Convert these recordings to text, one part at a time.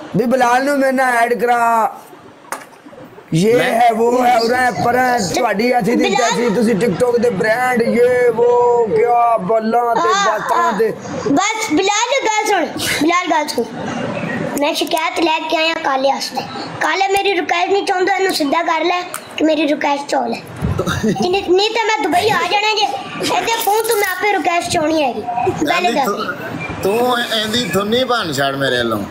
भी बिलाल नु मेरे ना ऐड करा ये है वो है उरे पर ਤੁਹਾਡੀ ऐसी दी तैसी ਤੁਸੀਂ टिकटॉक दे ब्रांड ये वो क्या बल्ला ते बातां ते बस बिलाल गल सुन मैं शिकायत लेके आया काले वास्ते काले मेरी रिक्वेस्ट नहीं चाहता इन्हू सीधा कर ले कि मेरी रिक्वेस्ट चो ले नहीं तो मैं दुबई आ जाना जे एदे फोन तो मैं आपे रिक्वेस्ट चाहनी हैगी पहले दस तू एंदी थुन्नी बन छड़ मेरे लो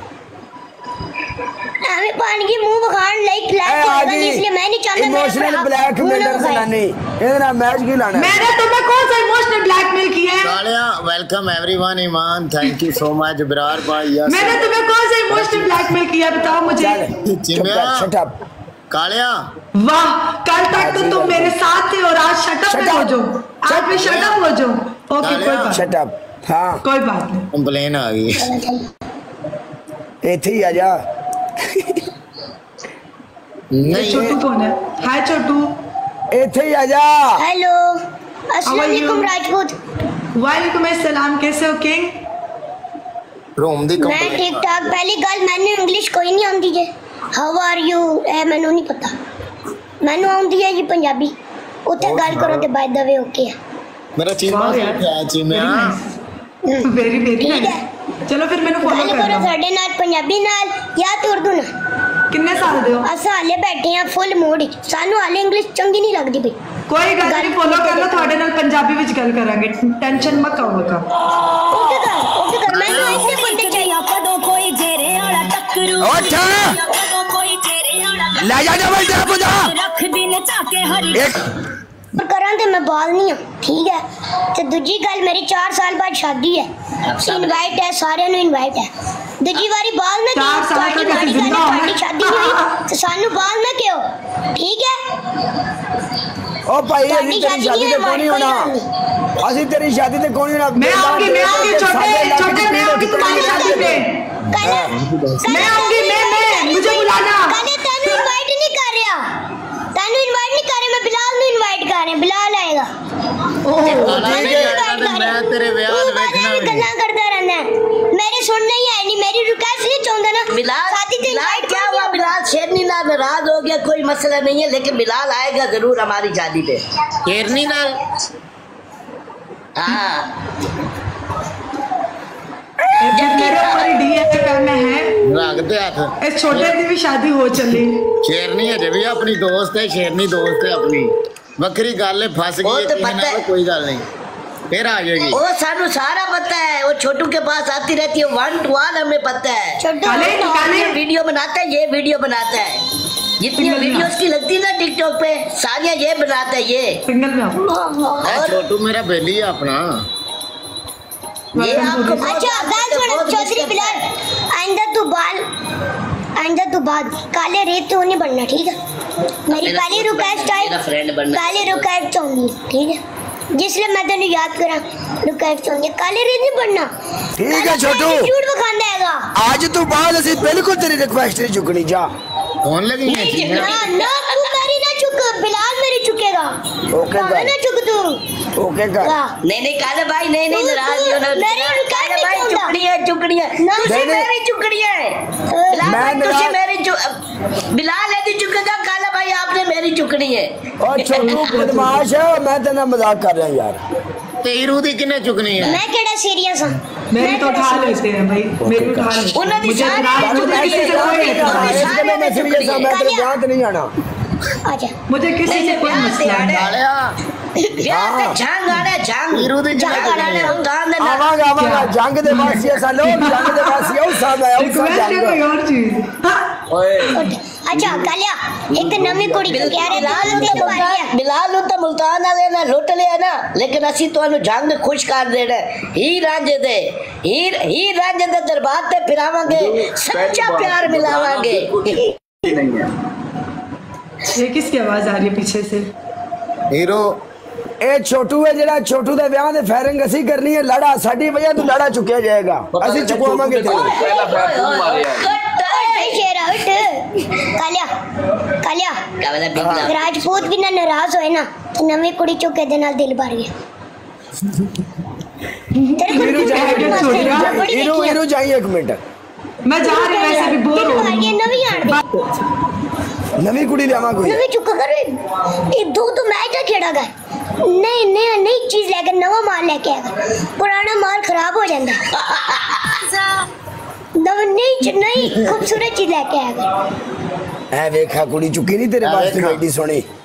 हमें पानी की मुंह बखान लाइक लाइक इसलिए मैं नहीं चाहता इमोशनल ब्लैकमेल सुनानी इधर मैच की लाना मैंने तुम्हें कौन सा इमोशनल ब्लैकमेल किया है Kaliya welcome everyone Iman thank you so much Brar भाई यस मैंने तुम्हें कौन सा इमोशनल ब्लैकमेल किया बताओ मुझे चिमिया शट अप कालिया वाह कल तक तो तुम मेरे साथ थे और आज शट अप हो जाओ आज भी शट अप हो जाओ ओके कोई बात शट अप हां कोई बात नहीं कंप्लेन आ गई इथे ही आ जा नहीं छोटू कौन है हाय छोटू इथे ही आ जा हेलो अस्सलाम वालेकुम राजपूत वालेकुम अस्सलाम कैसे हो किंग रोम दी मैं ठीक ठाक पहली गल मैंने इंग्लिश कोई नहीं आंदी जे हाउ आर यू ए मैनू नहीं पता मैनू आंदी है जी पंजाबी उते गल करो ते बाय द वे ओके है मेरा चीमा क्या चिमिया वेरी वेरी ठीक है चलो फिर मैंने फॉलो गल कर करो लो साडे नाल पंजाबी नाल या तो उर्दू नाल कितने साल दे हो असा हाले बैठे हैं फुल मूड सानू हाले इंग्लिश चंगी नहीं लगदी भाई कोई गल नहीं फॉलो कर लो थोड़े नाल पंजाबी विच गल करांगे टेंशन मत करो का ओके कर मैनू इतने बंदे चाहिए कदों कोई जेरे वाला टक्करू उठ कोई जेरे वाला ले जा डबल टैप जा रख दिन चाके हरी करा ते मैं बाल नहीं हूं ठीक है ते दूजी गल मेरी 4 साल बाद शादी है इनवाइट है सारे नु इनवाइट है दूजी बारी बाल ना चार साल तक ऐसे जिंदा होना शादी नहीं हुई तो सानू बाल ना क्यों ठीक है ओ भाई अभी तेरी शादी ते कोनी होना असि तेरी शादी ते कोनी होना मैं आऊंगी छोटे मैं आऊंगी तुम्हारी शादी पे मैं आऊंगी मैं मुझे बुलाना कने तनु इनवाइट नहीं कर रहा तनु इनवाइट नहीं कर रहा मैं बिलाल नु इनवाइट कर रहा बिलाल आएगा मैं तेरे ब्याह देखना गल्ला करता रहना है मेरे सुनना ही है नहीं मेरी रिक्वेस्ट नहीं चाहता ना बिलाल शादी ते बिलाल क्या हुआ बिलाल शेरनी नाल नाराज हो गया कोई मसला नहीं है लेकिन बिलाल आएगा जरूर हमारी शादी पे शेरनी नाल हाँ मेरे ऊपर डीएफए में है रख दे हाथ इस छोटे की भी शादी हो चली शेरनी है भी अपनी दोस्त है शेरनी दोस्त है अपनी बकरी गल फस वो तो गई पता है। कोई गल नहीं फिर आ जाएगी वो सानू सारा पता है वो छोटू के पास आती रहती है 1 to 1 हमें पता है काले वीडियो बनाता है ये वीडियो बनाता है जितनी वीडियोस की लगती है ना टिकटॉक पे सारिया ये बनाता है ये सिंगल में आओ छोटू मेरा बेली है अपना ये आपको बहुत अच्छा बात सुन चौधरी बिलाल आइंदा तू बाद काले रेत तो नहीं बनना ठीक है मेरी पहली रिक्वेस्ट है मेरा फ्रेंड बनना काले रिक्वेस्ट चाहूंगी ठीक है जिसलिए मैं तेन याद करा रिक्वेस्ट चाहूंगी काले रेत नहीं बनना ठीक है छोटू झूठ बखांदा हैगा आज तू बाद असि बिल्कुल तेरी रिक्वेस्ट नहीं चुकनी जा कौन लगी है ना ना तू मेरी ना चुक बिलाल मेरी चुकेगा ओके काले ना चुक तू ओके कर नहीं काले भाई नहीं नाराज नहीं होना मेरी काले भाई रिक्वेस्ट चुकड़ी है तुसी मेरी चुकड़ी है बिलाल भाई तुसी मेरी बिलाल यदि चुकेगा काले भाई आपने मेरी चुकड़ी है और छोटू बदमाश है मैं तेरा मजाक कर रहा हूं यार तेरू दी किने चुकनी है मैं केड़ा सीरियस हूं मेरी तो उठा लेते हैं भाई मेरी उठा लेते उन्होंने मुझे मैं सीरियस हूं मैं तेरे ब्याह ते नहीं आना आजा मुझे किसी से कोई मसला नहीं कालिया यार झांग आना झांग तेरू दी झांग आना उतार देना आवागा जंग दे वासी सालो जंग दे वासी औ सा गया औ सा रिक्वेस्ट है कोई और चीज ओए अच्छा कालिया एक नवी कुड़ी तो कह रहे बिलाल नु तो मुल्तान वाले ना लुट लिया ना लेकिन असि ਤੁਹਾਨੂੰ ਜੰਗ ਖੁਸ਼ ਕਰ ਦੇਣਾ ਹੀਰ ਰਾਂਝੇ ਦੇ ਹੀਰ ਰਾਂਝੇ ਦੇ ਦਰਬਾਰ ਤੇ ਫਿਰਾਵਾਂਗੇ ਸੱਚਾ ਪਿਆਰ ਮਿਲਾਵਾਂਗੇ नहीं है ये किसकी आवाज आ रही है पीछे से हीरो ए छोटू है जेड़ा छोटू दे ब्याह दे फायरिंग असि करनी है लड़ा साडी वजह तू लड़ा चुकिया जाएगा असि चुकवावांगे तेरे पहला पैर तू मारिया शेरा उठ कालिया क्या वाला बिगला राजपूत भी ना नाराज होए ना तो नवी कुड़ी चुके दे नाल दिल भर गया तेरे को हीरो जाइए एक मिनट मैं जा रही वैसे भी बोर हो रही ये हूं। नवी आड़ दे नवी कुड़ी लियावा कोई नवी चुका कर ये दो तो मैच है खेड़ा का नहीं नहीं नई चीज लेकर नवा माल लेके आएगा पुराना माल खराब हो जाता नई खूबसूरत चीज लेके आएगा ए वेखा कुड़ी चुकी नहीं तेरे ए वास्ते वेखा। एडी सोहनी